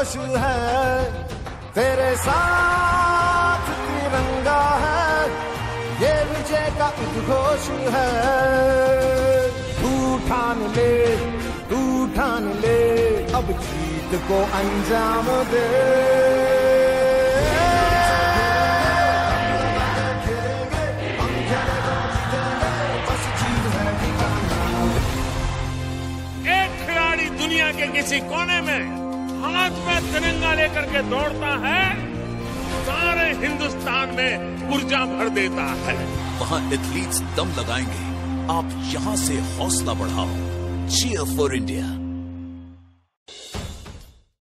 जोश है, तेरे साथ तिरंगा है, ये विजय का उद्घोष है। तू ठान ले, अब जीत को अंजाम दे। दुनिया के किसी कोने में हाथ में तिरंगा लेकर के दौड़ता है, सारे हिंदुस्तान में ऊर्जा भर देता है। वहाँ एथलीट्स दम लगाएंगे, आप यहाँ से हौसला बढ़ाओ। Cheer for India.